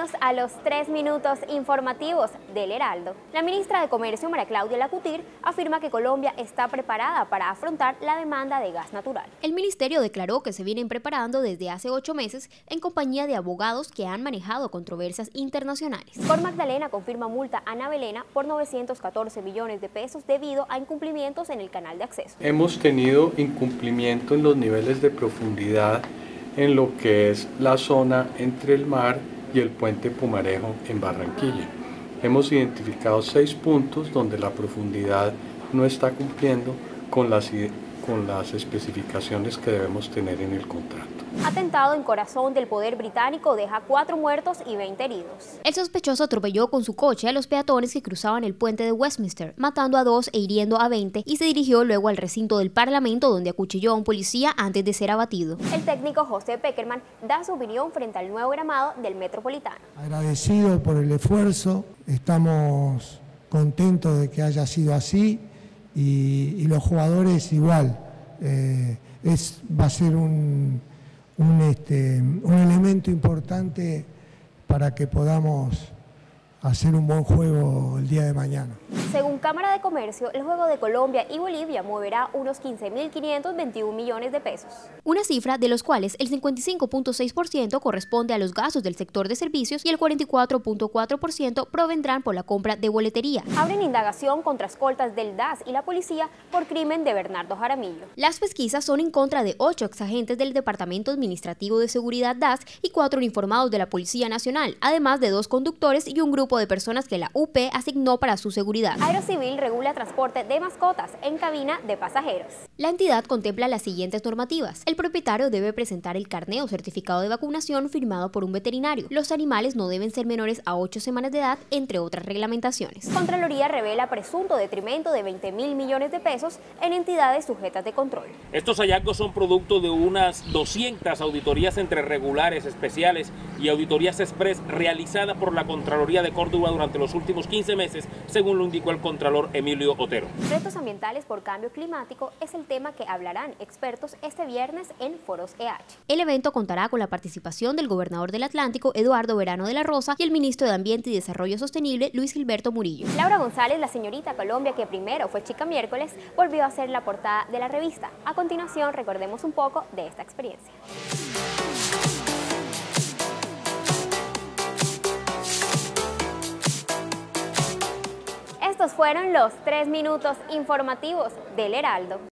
Bienvenidos a los 3 minutos informativos del Heraldo. La ministra de Comercio, María Claudia Lacutir, afirma que Colombia está preparada para afrontar la demanda de gas natural. El ministerio declaró que se vienen preparando desde hace 8 meses en compañía de abogados que han manejado controversias internacionales. Cor Magdalena confirma multa a Ana Belena por 914 millones de pesos debido a incumplimientos en el canal de acceso. Hemos tenido incumplimiento en los niveles de profundidad en lo que es la zona entre el mar y el puente Pumarejo en Barranquilla. Hemos identificado 6 puntos donde la profundidad no está cumpliendo con las especificaciones que debemos tener en el contrato. Atentado en corazón del poder británico deja 4 muertos y 20 heridos. El sospechoso atropelló con su coche a los peatones que cruzaban el puente de Westminster, matando a 2 e hiriendo a 20, y se dirigió luego al recinto del Parlamento, donde acuchilló a un policía antes de ser abatido. El técnico José Peckerman da su opinión frente al nuevo gramado del Metropolitano. Agradecido por el esfuerzo, estamos contentos de que haya sido así y los jugadores igual. Va a ser un elemento importante para que podamos hacer un buen juego el día de mañana. Según Cámara de Comercio, el juego de Colombia y Bolivia moverá unos 15.521 millones de pesos. Una cifra de los cuales el 55.6% corresponde a los gastos del sector de servicios y el 44.4% provendrán por la compra de boletería. Abren indagación contra escoltas del DAS y la policía por crimen de Bernardo Jaramillo. Las pesquisas son en contra de 8 exagentes del Departamento Administrativo de Seguridad DAS y 4 uniformados de la Policía Nacional, además de 2 conductores y un grupo de personas que la UP asignó para su seguridad. Aerocivil regula transporte de mascotas en cabina de pasajeros. La entidad contempla las siguientes normativas. El propietario debe presentar el carné o certificado de vacunación firmado por un veterinario. Los animales no deben ser menores a 8 semanas de edad, entre otras reglamentaciones. Contraloría revela presunto detrimento de 20.000 millones de pesos en entidades sujetas de control. Estos hallazgos son producto de unas 200 auditorías entre regulares, especiales y auditorías express realizadas por la Contraloría de Córdoba durante los últimos 15 meses, según lo indicó el Contralor Emilio Otero. Retos ambientales por cambio climático es el tema que hablarán expertos este viernes en Foros EH. El evento contará con la participación del gobernador del Atlántico, Eduardo Verano de la Rosa, y el ministro de Ambiente y Desarrollo Sostenible, Luis Gilberto Murillo. Laura González, la señorita Colombia, que primero fue chica miércoles, volvió a ser la portada de la revista. A continuación, recordemos un poco de esta experiencia. Estos fueron los 3 minutos informativos del Heraldo.